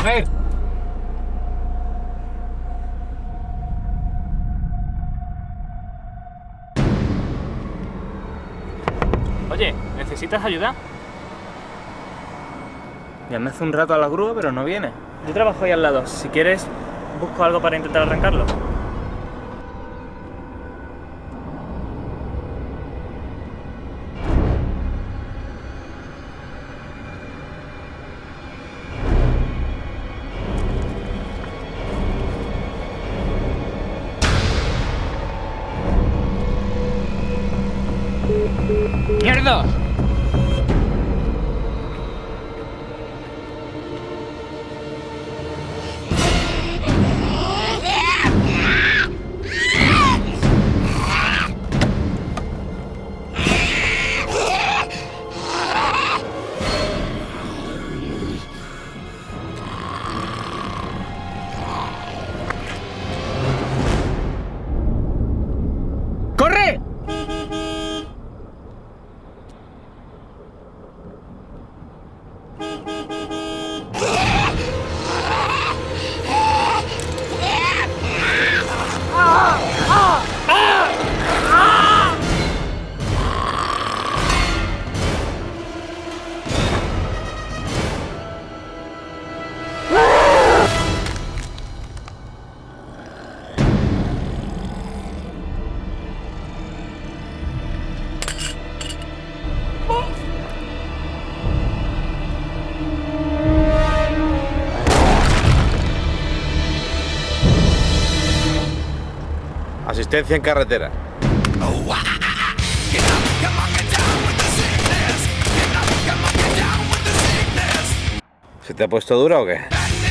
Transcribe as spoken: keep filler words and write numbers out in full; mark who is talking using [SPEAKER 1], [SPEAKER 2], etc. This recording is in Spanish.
[SPEAKER 1] ver.
[SPEAKER 2] Oye, ¿necesitas ayuda?
[SPEAKER 3] Llamé hace un rato a la grúa, pero no viene. Yo trabajo ahí al lado. Si quieres, busco algo para intentar arrancarlo.
[SPEAKER 1] ¡Mierda! ¡Corre!
[SPEAKER 4] Asistencia en carretera. ¿Se te ha puesto dura o qué?